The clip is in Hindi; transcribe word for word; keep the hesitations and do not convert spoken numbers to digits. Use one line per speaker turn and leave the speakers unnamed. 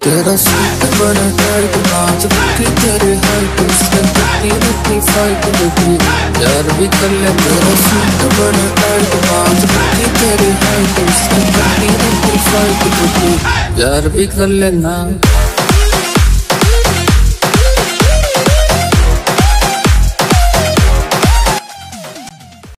तेरा सूट बड़ा टाइट नाच की तेरे हाइट उसने कितनी कितनी फाइट लगी यार भी कर ले। तेरा सूट बड़ा टाइट नाच की तेरे हाइट उसने कितनी कितनी फाइट लगी यार भी कर लेना।